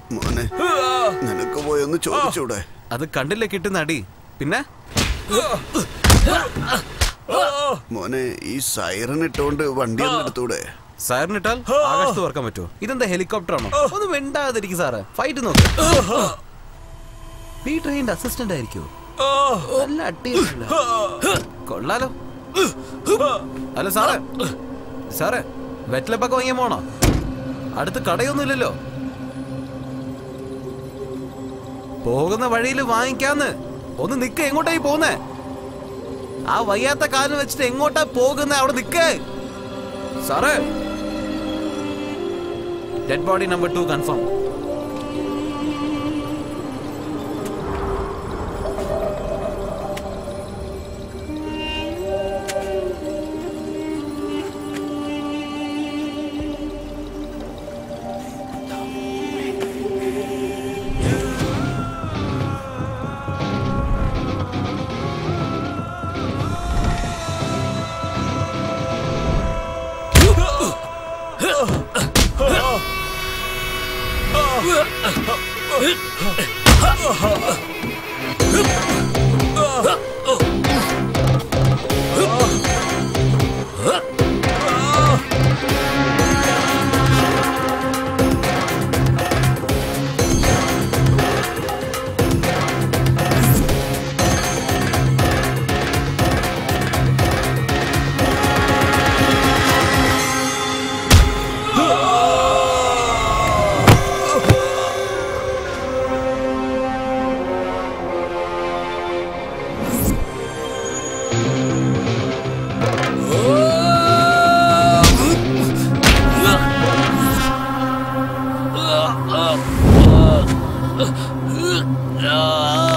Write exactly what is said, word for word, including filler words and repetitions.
മോനെ നിനക്ക് പോയൊന്ന് ചോദിച്ചൂടെ? അത് കണ്ടില്ലേ കിട്ടുന്ന അടി. പിന്നെ മോനെ ഈ സൈറൻ ഇട്ടോണ്ട് വണ്ടി ഒന്ന് എടുത്തൂടെ? സൈറൻ ഇട്ടാൽ ആകാശത്ത് പറക്കാൻ പറ്റുമോ? ഇതെന്താ ഹെലികോപ്റ്റർ ആണോ? ഒന്ന് വെണ്ടാതിരിക്കും സാറ്. ഫൈറ്റ് നോക്ക്. ഈ ട്രെയിനിന്റെ അസിസ്റ്റന്റ് ആയിരിക്കുമോ? നല്ല അടിയില്ല. കൊള്ളാലോ. അല്ല സാറേ സാറേ വെറ്റിലപ്പൊക്കെ വാങ്ങിയാൽ പോണോ? അടുത്ത് കടയൊന്നുമില്ലല്ലോ. പോകുന്ന വഴിയിൽ വാങ്ങിക്കാന്ന്. ഒന്ന് നിക്ക. എങ്ങോട്ടായി പോകുന്നേ? ആ വയ്യാത്ത കാലം വെച്ചിട്ട് എങ്ങോട്ടാ പോകുന്നേ? അവിടെ നിക്കേ സാറേ. Dead body number two confirm. Ah!